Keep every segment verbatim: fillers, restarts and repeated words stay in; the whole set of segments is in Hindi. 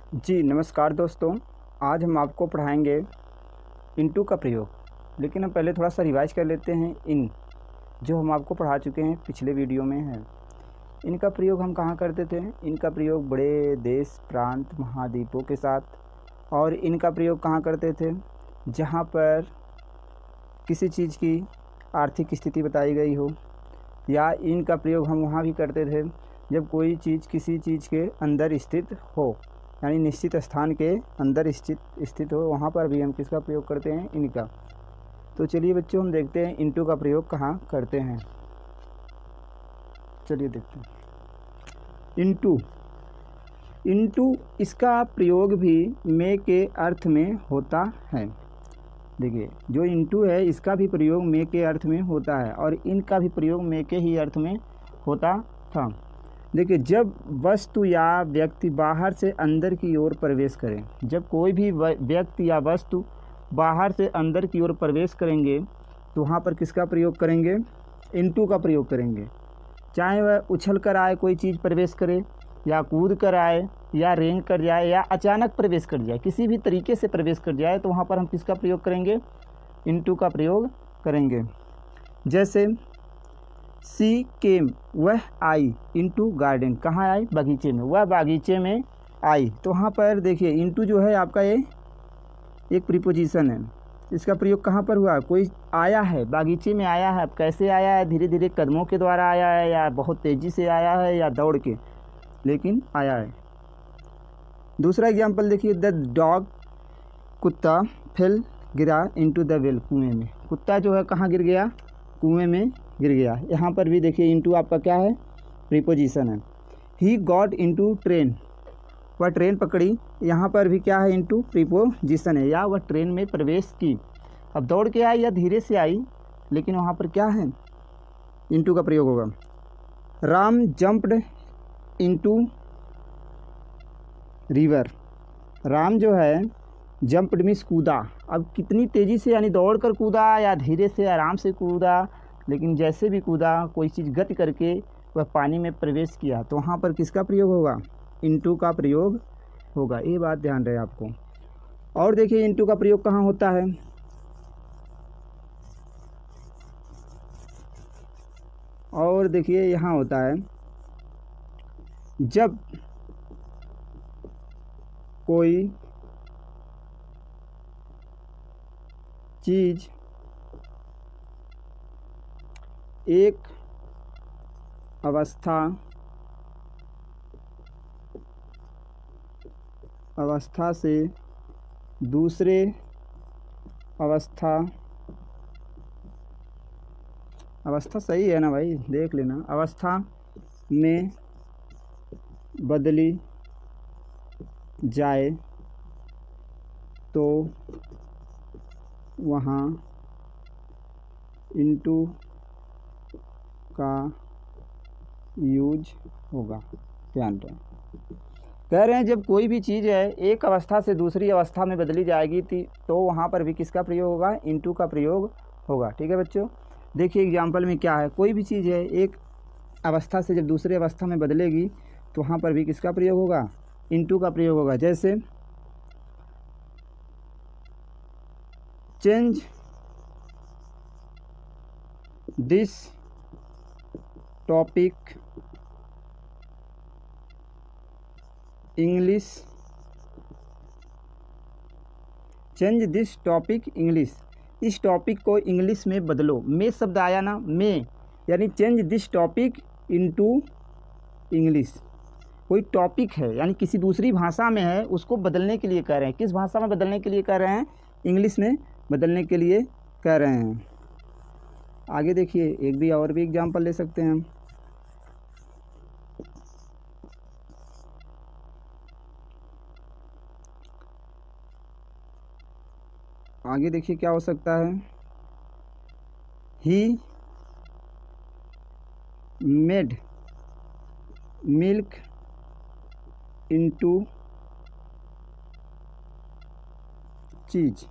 जी नमस्कार दोस्तों, आज हम आपको पढ़ाएंगे इनटू का प्रयोग। लेकिन हम पहले थोड़ा सा रिवाइज कर लेते हैं। इन जो हम आपको पढ़ा चुके हैं पिछले वीडियो में है। इनका प्रयोग हम कहाँ करते थे? इनका प्रयोग बड़े देश, प्रांत, महाद्वीपों के साथ। और इनका प्रयोग कहाँ करते थे? जहाँ पर किसी चीज़ की आर्थिक स्थिति बताई गई हो, या इनका प्रयोग हम वहाँ भी करते थे जब कोई चीज़ किसी चीज़ के अंदर स्थित हो, यानी निश्चित स्थान के अंदर स्थित स्थित हो, वहाँ पर भी हम किसका प्रयोग करते हैं? इनका। तो चलिए बच्चों, हम देखते हैं इनटू का प्रयोग कहाँ करते हैं। चलिए देखते हैं इनटू। इनटू इसका प्रयोग भी मे के अर्थ में होता है। देखिए, जो इनटू है इसका भी प्रयोग मे के अर्थ में होता है और इनका भी प्रयोग मे के ही अर्थ में होता था। देखिए, जब वस्तु या व्यक्ति बाहर से अंदर की ओर प्रवेश करें, जब कोई भी व्यक्ति या वस्तु बाहर से अंदर की ओर प्रवेश करेंगे तो वहाँ पर किसका प्रयोग करेंगे? इनटू का प्रयोग करेंगे। चाहे वह उछल कर आए, कोई चीज़ प्रवेश करे, या कूद कर आए, या रेंग कर जाए, या अचानक प्रवेश कर जाए, किसी भी तरीके से प्रवेश कर जाए, तो वहाँ पर हम किसका प्रयोग करेंगे? इनटू का प्रयोग करेंगे। जैसे सी केम, वह आई इनटू गार्डन, कहाँ आई? बगीचे में। वह बागीचे में आई। तो वहाँ पर देखिए, इनटू जो है आपका ये एक प्रीपोजिशन है। इसका प्रयोग कहाँ पर हुआ? कोई आया है, बागीचे में आया है। अब कैसे आया है? धीरे धीरे कदमों के द्वारा आया है, या बहुत तेज़ी से आया है, या दौड़ के, लेकिन आया है। दूसरा एग्जाम्पल देखिए, द डॉग, कुत्ता, फेल, गिरा इनटू द वेल, कुएँ में। कुत्ता जो है कहाँ गिर गया? कुएँ में गिर गया। यहाँ पर भी देखिए, इनटू आपका क्या है? प्रीपोजिशन है। ही गॉट इनटू ट्रेन, वह ट्रेन पकड़ी। यहाँ पर भी क्या है? इनटू प्रीपोजिशन है, या वह ट्रेन में प्रवेश की। अब दौड़ के आई या धीरे से आई, लेकिन वहाँ पर क्या है? इनटू का प्रयोग होगा। Ram jumped into river, Ram जो है जंप्ड मीन्स कूदा। अब कितनी तेज़ी से, यानी दौड़ कर कूदा या धीरे से आराम से कूदा, लेकिन जैसे भी कूदा, कोई चीज़ गति करके वह पानी में प्रवेश किया, तो वहाँ पर किसका प्रयोग होगा? इनटू का प्रयोग होगा। ये बात ध्यान रहे आपको। और देखिए, इनटू का प्रयोग कहाँ होता है? और देखिए, यहाँ होता है जब कोई चीज़ एक अवस्था अवस्था से दूसरे अवस्था अवस्था सही है ना भाई? देख लेना। अवस्था में बदली जाए तो वहाँ इनटू का यूज होगा। ध्यान रखें, कह रहे हैं जब कोई भी चीज़ है एक अवस्था से दूसरी अवस्था में बदली जाएगी तो वहाँ पर भी किसका प्रयोग होगा? इनटू का प्रयोग होगा। ठीक है बच्चों, देखिए एग्जाम्पल में क्या है। कोई भी चीज़ है एक अवस्था से जब दूसरी अवस्था में बदलेगी तो वहाँ पर भी किसका प्रयोग होगा? इनटू का प्रयोग होगा। जैसे change this topic English, change this topic English, इस टॉपिक को इंग्लिश में बदलो। में शब्द आया ना, में, यानी change this topic into English. कोई टॉपिक है, यानी किसी दूसरी भाषा में है, उसको बदलने के लिए कह रहे हैं। किस भाषा में बदलने के लिए कह रहे हैं? इंग्लिश में बदलने के लिए कह रहे हैं। आगे देखिए, एक भी और भी एग्जाम्पल ले सकते हैं हम। आगे देखिए क्या हो सकता है। He made milk into cheese.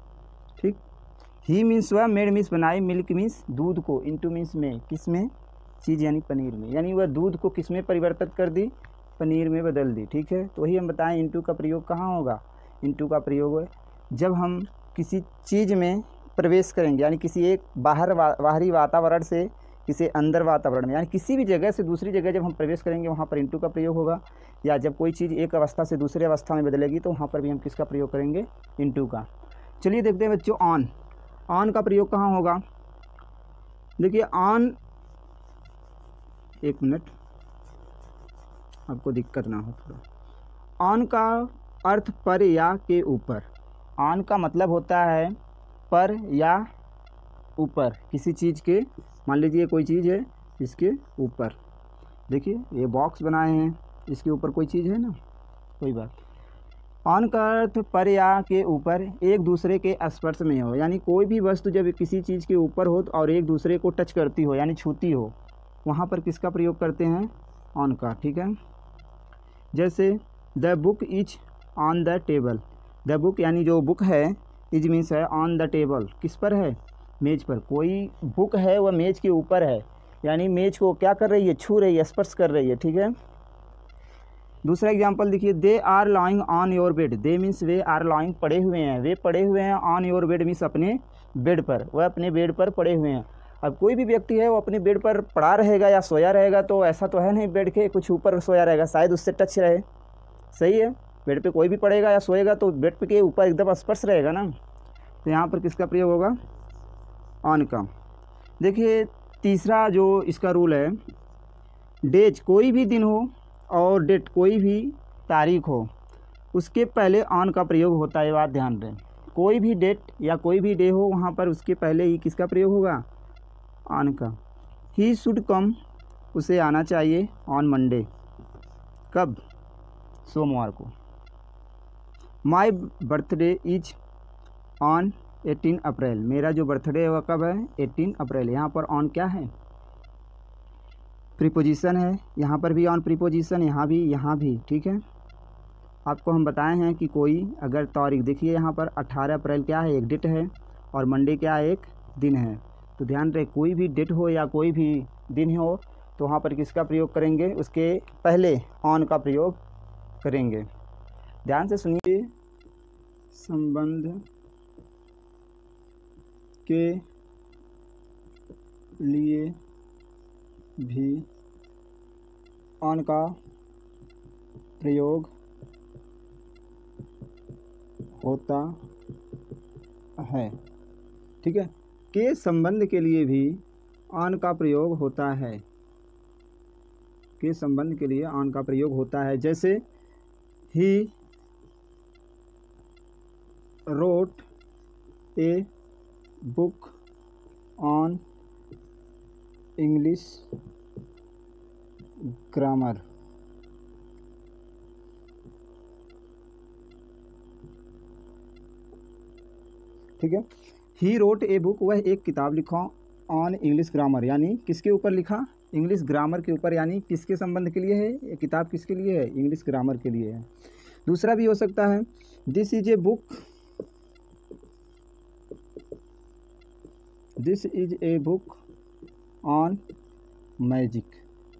ठीक, ही मीन्स वह, मेड मीन्स बनाई, मिल्क मीन्स दूध को, इनटू मीन्स में, किस में? चीज़ यानी पनीर में, यानी वह दूध को किस में परिवर्तित कर दी, पनीर में बदल दी। ठीक है, तो वही हम बताएं इनटू का प्रयोग कहाँ होगा। इनटू का प्रयोग जब हम किसी चीज़ में प्रवेश करेंगे, यानी किसी एक बाहर वा, बाहरी वातावरण से किसी अंदर वातावरण में, यानी किसी भी जगह से दूसरी जगह जब हम प्रवेश करेंगे वहाँ पर इनटू का प्रयोग होगा। या जब कोई चीज़ एक अवस्था से दूसरी अवस्था में बदलेगी तो वहाँ पर भी हम किसका प्रयोग करेंगे, इनटू का। चलिए देखते हैं बच्चों, ऑन ऑन का प्रयोग कहाँ होगा। देखिए ऑन, एक मिनट आपको दिक्कत ना हो थोड़ा। ऑन का अर्थ पर या के ऊपर। ऑन का मतलब होता है पर या ऊपर किसी चीज़ के। मान लीजिए कोई चीज़ है इसके ऊपर, देखिए ये बॉक्स बनाए हैं, इसके ऊपर कोई चीज़ है ना, कोई बात। ऑन का अर्थ पर या के ऊपर एक दूसरे के स्पर्श में हो, यानी कोई भी वस्तु जब किसी चीज़ के ऊपर हो और एक दूसरे को टच करती हो यानी छूती हो, वहाँ पर किसका प्रयोग करते हैं, ऑन का। ठीक है, जैसे the book is on the table. The book यानी जो बुक है, इज मीन्स है ऑन द टेबल, किस पर है, मेज पर। कोई बुक है वह मेज के ऊपर है, यानी मेज को क्या कर रही है, छू रही है, स्पर्श कर रही है। ठीक है, दूसरा एग्जांपल देखिए, they are lying on your bed. They means वे आर लाइंग पड़े हुए हैं, वे पड़े हुए हैं। ऑन योर बेड मीन्स अपने बेड पर, वह अपने बेड पर पड़े हुए हैं। अब कोई भी व्यक्ति है वो अपने बेड पर पड़ा रहेगा या सोया रहेगा, तो ऐसा तो है नहीं बेड के कुछ ऊपर सोया रहेगा, शायद उससे टच रहे। सही है, बेड पे कोई भी पड़ेगा या सोएगा तो बेड पे के ऊपर एकदम स्पर्श रहेगा ना, तो यहाँ पर किसका प्रयोग होगा, ऑन का। देखिए तीसरा जो इसका रूल है, डेज कोई भी दिन हो और डेट कोई भी तारीख हो, उसके पहले ऑन का प्रयोग होता है, बात ध्यान दें। कोई भी डेट या कोई भी डे हो वहाँ पर उसके पहले ही किसका प्रयोग होगा, ऑन का। ही शुड कम, उसे आना चाहिए, ऑन मंडे, कब, सोमवार को। My birthday is on eighteen April, मेरा जो बर्थडे है वह कब है, एटीन अप्रैल। यहाँ पर ऑन क्या है, प्रीपोजिशन है, यहाँ पर भी ऑन प्रीपोजिशन, यहाँ भी, यहाँ भी। ठीक है, आपको हम बताए हैं कि कोई अगर तारीख, देखिए यहाँ पर अठारह अप्रैल क्या है, एक डेट है, और मंडे क्या है, एक दिन है। तो ध्यान रहे कोई भी डेट हो या कोई भी दिन हो तो वहाँ पर किसका प्रयोग करेंगे, उसके पहले ऑन का प्रयोग करेंगे। ध्यान से सुनिए, संबंध के लिए भी ऑन का प्रयोग होता है। ठीक है, के संबंध के लिए भी ऑन का प्रयोग होता है, के संबंध के लिए ऑन का प्रयोग होता है। जैसे he wrote a book on English grammar. ठीक है, ही रोट ए बुक, वह एक किताब लिखा, ऑन इंग्लिश ग्रामर, यानी किसके ऊपर लिखा, इंग्लिश ग्रामर के ऊपर, यानी किसके संबंध के लिए है ये किताब, किसके लिए है, इंग्लिश ग्रामर के लिए है। दूसरा भी हो सकता है, this is a book, this is a book on magic.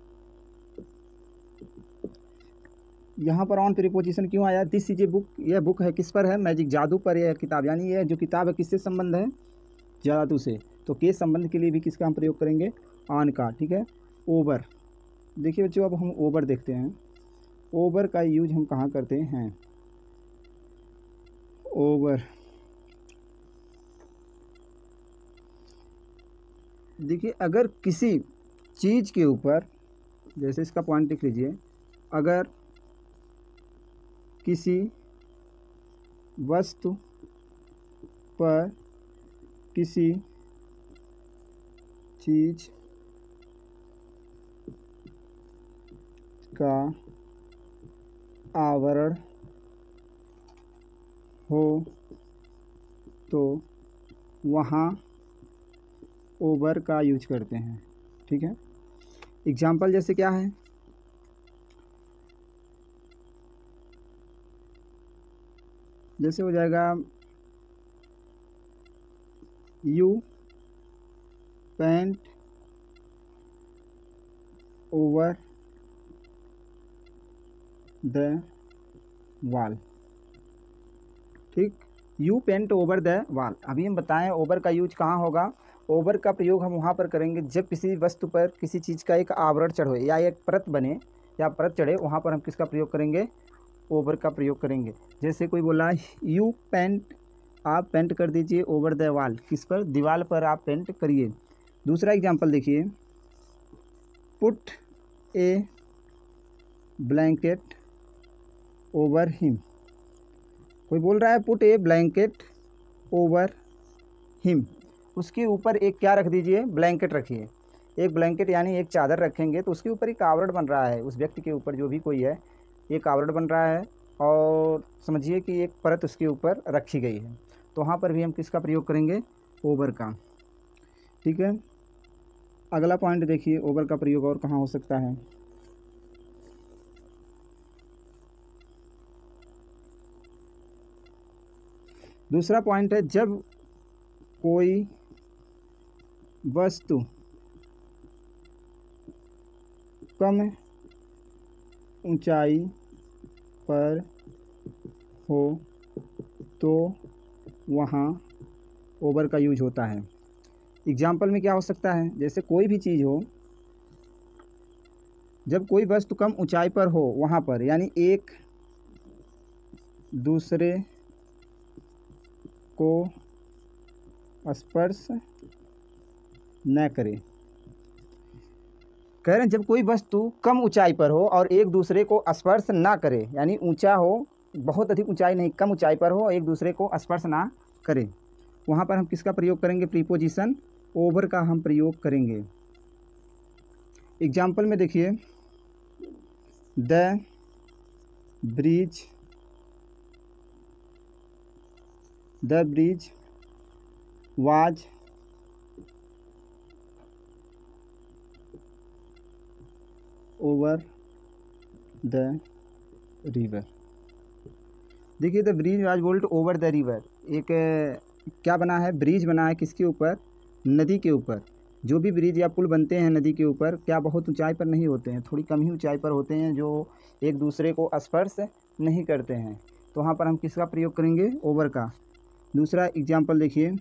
यहाँ पर ऑन प्रीपोजिशन क्यों आया, दिस इज ए बुक, यह बुक है किस पर है, मैजिक, जादू पर यह किताब, यानी यह जो किताब है किससे संबंध है, जादू से। तो के संबंध के लिए भी किसका हम प्रयोग करेंगे, ऑन का। ठीक है, ओवर, देखिए बच्चों अब हम ओवर देखते हैं। ओवर का यूज हम कहाँ करते हैं, ओवर, देखिए अगर किसी चीज़ के ऊपर, जैसे इसका पॉइंट लिख लीजिए, अगर किसी वस्तु पर किसी चीज़ का आवरण हो तो वहाँ ओवर का यूज करते हैं। ठीक है, एग्जाम्पल जैसे क्या है, जैसे हो जाएगा you paint over the wall. ठीक, you paint over the wall. अभी हम बताएं ओवर का यूज कहाँ होगा। ओवर का प्रयोग हम वहाँ पर करेंगे जब किसी वस्तु पर किसी चीज़ का एक आवरण चढ़े या एक परत बने या परत चढ़े, वहाँ पर हम किसका प्रयोग करेंगे, ओवर का प्रयोग करेंगे। जैसे कोई बोला यू पेंट, आप पेंट कर दीजिए ओवर द वॉल, किस पर, दीवार पर आप पेंट करिए। दूसरा एग्जांपल देखिए, put a blanket over him. कोई बोल रहा है put a blanket over him, उसके ऊपर एक क्या रख दीजिए, ब्लैंकेट रखिए। एक ब्लैंकेट यानी एक चादर रखेंगे तो उसके ऊपर एक आवरण बन रहा है, उस व्यक्ति के ऊपर जो भी कोई है एक आवरण बन रहा है और समझिए कि एक परत उसके ऊपर रखी गई है, तो वहाँ पर भी हम किसका प्रयोग करेंगे, ओवर का। ठीक है, अगला पॉइंट देखिए, ओवर का प्रयोग और कहाँ हो सकता है। दूसरा पॉइंट है, जब कोई वस्तु कम ऊंचाई पर हो तो वहाँ ओवर का यूज होता है। एग्जाम्पल में क्या हो सकता है, जैसे कोई भी चीज़ हो, जब कोई वस्तु कम ऊंचाई पर हो वहाँ पर, यानी एक दूसरे को स्पर्श न करे। कह रहे हैं जब कोई वस्तु कम ऊंचाई पर हो और एक दूसरे को स्पर्श ना करे, यानी ऊंचा हो, बहुत अधिक ऊंचाई नहीं, कम ऊंचाई पर हो, एक दूसरे को स्पर्श ना करे, वहाँ पर हम किसका प्रयोग करेंगे, प्रीपोजिशन ओवर का हम प्रयोग करेंगे। एग्जाम्पल में देखिए, the bridge the bridge was over the river. देखिए, the bridge was built over the river, एक क्या बना है, ब्रिज बना है किसके ऊपर, नदी के ऊपर। जो भी ब्रिज या पुल बनते हैं नदी के ऊपर, क्या बहुत ऊंचाई पर नहीं होते हैं, थोड़ी कम ही ऊंचाई पर होते हैं, जो एक दूसरे को स्पर्श नहीं करते हैं, तो वहाँ पर हम किसका प्रयोग करेंगे, ओवर का। दूसरा एग्जाम्पल देखिए,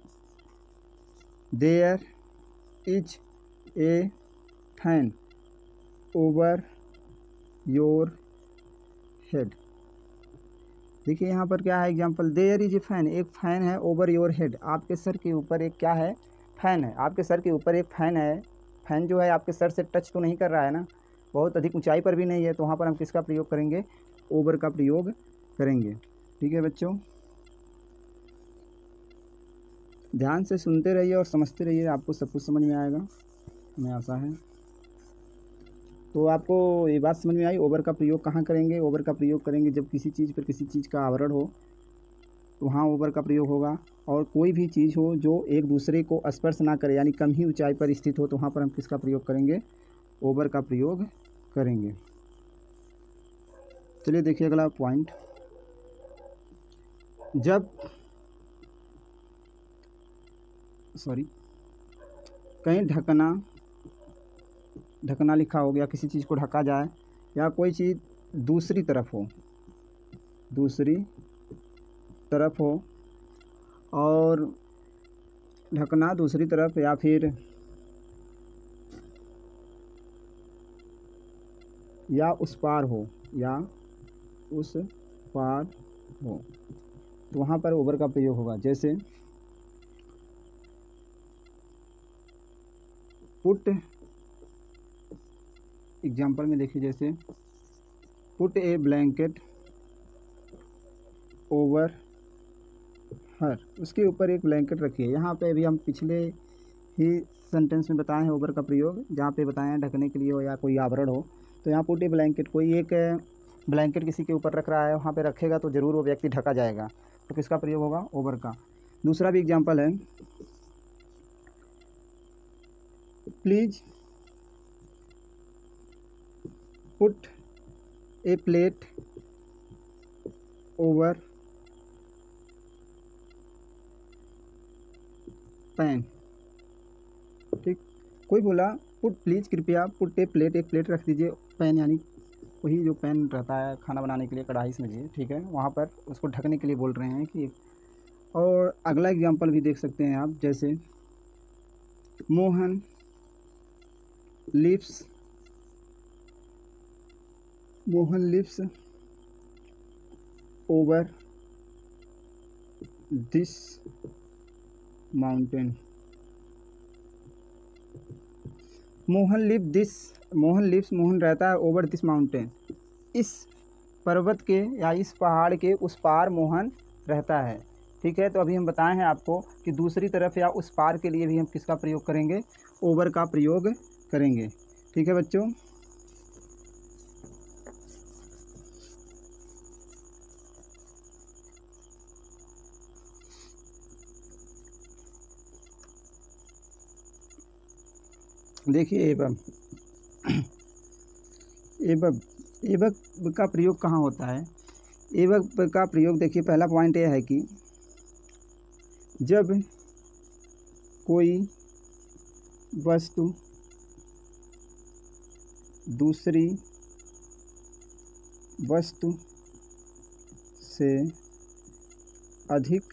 there is a fan over your head. देखिए यहाँ पर क्या है example, there is a fan, एक फ़ैन है, ओवर योर हेड, आपके सर के ऊपर एक क्या है, फ़ैन है, आपके सर के ऊपर एक फ़ैन है। फ़ैन जो है आपके सर से टच तो नहीं कर रहा है ना, बहुत अधिक ऊंचाई पर भी नहीं है, तो वहाँ पर हम किसका प्रयोग करेंगे, ओवर का प्रयोग करेंगे। ठीक है बच्चों, ध्यान से सुनते रहिए और समझते रहिए, आपको सब कुछ समझ में आएगा, हमें आशा है। तो आपको ये बात समझ में आई, ओवर का प्रयोग कहाँ करेंगे, ओवर का प्रयोग करेंगे जब किसी चीज़ पर किसी चीज़ का आवरण हो, तो वहाँ ओवर का प्रयोग होगा। और कोई भी चीज़ हो जो एक दूसरे को स्पर्श ना करे, यानी कम ही ऊंचाई पर स्थित हो, तो वहाँ पर हम किसका प्रयोग करेंगे, ओवर का प्रयोग करेंगे। चलिए देखिए अगला पॉइंट, जब सॉरी कहीं ढकना ढकना लिखा हो गया, किसी चीज़ को ढका जाए, या कोई चीज़ दूसरी तरफ हो दूसरी तरफ हो और ढकना दूसरी तरफ, या फिर या उस पार हो या उस पार हो, तो वहाँ पर ओवर का प्रयोग होगा। जैसे पुट, एग्जाम्पल में देखिए, जैसे put a blanket over her, उसके ऊपर एक ब्लैंकेट रखिए। यहाँ पे भी हम पिछले ही सेंटेंस में बताए हैं ओवर का प्रयोग, जहाँ पे बताए हैं ढकने के लिए हो या कोई आवरण हो, तो यहाँ पुट ए ब्लैंकेट, कोई एक ब्लैंकेट किसी के ऊपर रख रहा है, वहाँ पे रखेगा तो ज़रूर वो व्यक्ति ढका जाएगा, तो किसका प्रयोग होगा, ओवर का। दूसरा भी एग्जाम्पल है, please put a plate over pan. ठीक, कोई बोला पुट प्लीज़ कृपया पुट ए प्लेट, एक प्लेट रख दीजिए, पैन यानी वही जो पैन रहता है खाना बनाने के लिए, कढ़ाई समझिए, ठीक है, वहाँ पर उसको ढकने के लिए बोल रहे हैं कि। और अगला एग्जांपल भी देख सकते हैं आप, जैसे Mohan lives Mohan lives over this mountain. Mohan live this Mohan lives Mohan रहता है ओवर दिस माउंटेन, इस पर्वत के या इस पहाड़ के उस पार मोहन रहता है, ठीक है। तो अभी हम बताए हैं आपको कि दूसरी तरफ या उस पार के लिए भी हम किसका प्रयोग करेंगे, ओवर का प्रयोग करेंगे, ठीक है बच्चों। देखिए एवं एवं एवं का प्रयोग कहाँ होता है। एवं का प्रयोग देखिए, पहला पॉइंट यह है कि जब कोई वस्तु दूसरी वस्तु से अधिक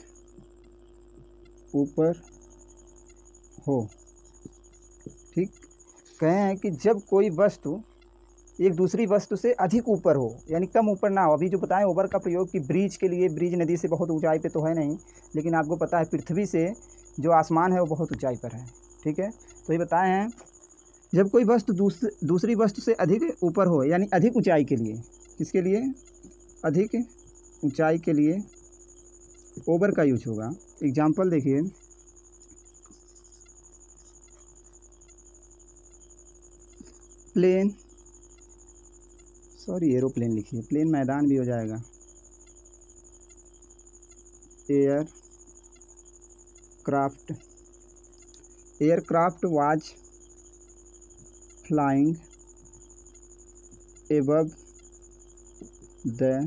ऊपर हो, ठीक, कहे हैं कि जब कोई वस्तु एक दूसरी वस्तु से अधिक ऊपर हो, यानी कम ऊपर ना हो। अभी जो बताएं ओवर का प्रयोग कि ब्रिज के लिए, ब्रिज नदी से बहुत ऊंचाई पे तो है नहीं, लेकिन आपको पता है पृथ्वी से जो आसमान है वो बहुत ऊंचाई पर है, ठीक है। तो ये बताए हैं जब कोई वस्तु दूसरी दूसरी वस्तु से अधिक ऊपर हो, यानी अधिक ऊंचाई के लिए, किसके लिए, अधिक ऊंचाई के लिए ओवर का यूज होगा। एग्जाम्पल देखिए, प्लेन सॉरी एरोप्लेन लिखिए, प्लेन मैदान भी हो जाएगा। Aircraft aircraft was flying above the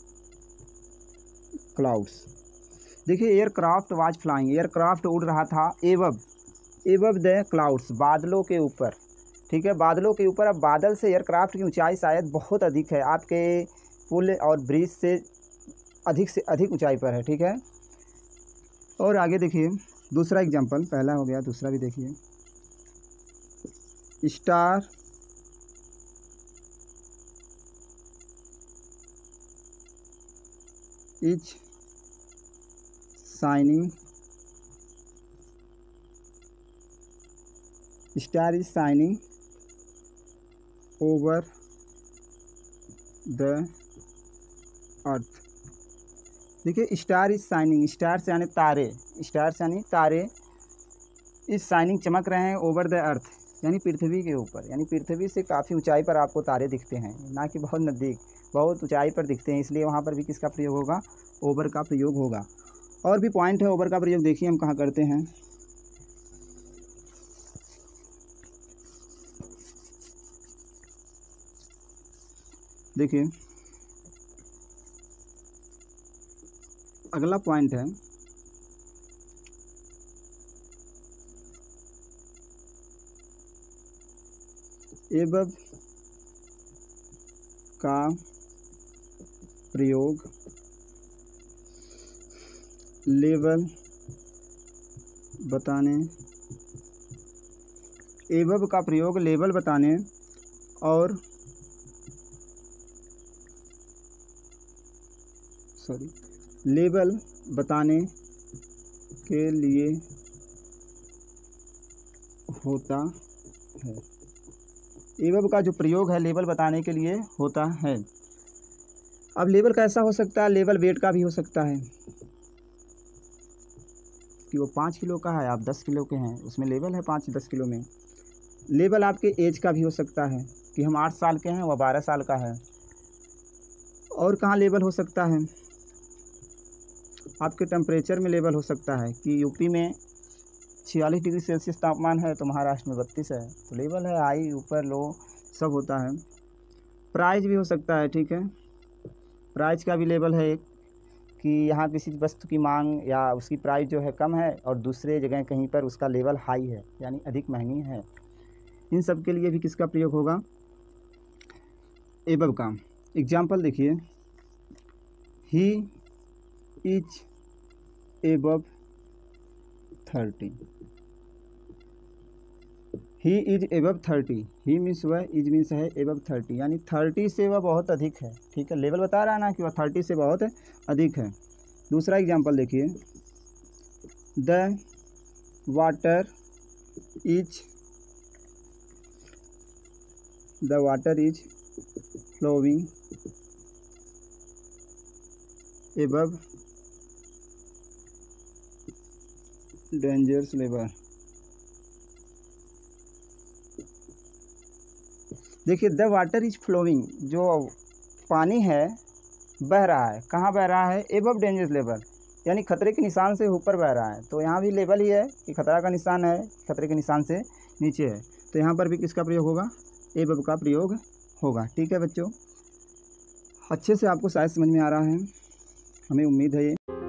clouds. देखिए एयरक्राफ्ट वाज फ्लाइंग, एयरक्राफ्ट उड़ रहा था एबव एबव द क्लाउड्स, बादलों के ऊपर, ठीक है, बादलों के ऊपर। अब बादल से एयरक्राफ्ट की ऊंचाई शायद बहुत अधिक है, आपके पुल और ब्रिज से अधिक से अधिक ऊंचाई पर है, ठीक है। और आगे देखिए दूसरा एग्जांपल, पहला हो गया, दूसरा भी देखिए, star is shining star is shining over the earth. देखिए स्टार इज शाइनिंग, स्टार से यानी तारे, स्टार से यानी तारे, इस शाइनिंग चमक रहे हैं ओवर द अर्थ, यानी पृथ्वी के ऊपर, यानी पृथ्वी से काफ़ी ऊंचाई पर आपको तारे दिखते हैं, ना कि बहुत नज़दीक, बहुत ऊंचाई पर दिखते हैं, इसलिए वहाँ पर भी किसका प्रयोग होगा, ओवर का प्रयोग होगा। और भी पॉइंट है ओवर का प्रयोग, देखिए हम कहाँ करते हैं। देखिए अगला पॉइंट है एबव का प्रयोग लेवल बताने एबव का प्रयोग लेवल बताने और सॉरी लेवल बताने के लिए होता है। एबव का जो प्रयोग है लेवल बताने के लिए होता है। अब लेवल कैसा हो सकता है, लेवल वेट का भी हो सकता है कि वो पाँच किलो का है, आप दस किलो के हैं, उसमें लेवल है पाँच दस किलो में। लेवल आपके एज का भी हो सकता है कि हम आठ साल के हैं, वह बारह साल का है। और कहाँ लेवल हो सकता है, आपके टेम्परेचर में लेवल हो सकता है कि यूपी में छियालीस डिग्री सेल्सियस तापमान है तो महाराष्ट्र में बत्तीस है, तो लेवल है, हाई ऊपर लो सब होता है। प्राइस भी हो सकता है, ठीक है, प्राइस का भी लेवल है एक कि यहाँ किसी वस्तु की मांग या उसकी प्राइस जो है कम है और दूसरे जगह कहीं पर उसका लेवल हाई है, यानी अधिक महंगी है। इन सब के लिए भी किसका प्रयोग होगा, एबव का। एग्जाम्पल देखिए, he is above thirty, he is above thirty, he means वह, इज मीन्स है, एबव थर्टी यानी थर्टी से वह बहुत अधिक है। ठीक है, लेवल बता रहा है ना कि वह थर्टी से बहुत अधिक है। दूसरा एग्जाम्पल देखिए, the water is the water is flowing above dangerous level. देखिए, द वाटर इज फ्लोइंग, जो पानी है बह रहा है, कहाँ बह रहा है, एबव डेंजरस लेवल, यानी खतरे के निशान से ऊपर बह रहा है। तो यहाँ भी लेवल ही है कि खतरा का निशान है, खतरे के निशान से नीचे है, तो यहाँ पर भी किसका प्रयोग होगा, एबव का प्रयोग होगा। ठीक है बच्चों, अच्छे से आपको शायद समझ में आ रहा है, हमें उम्मीद है ये।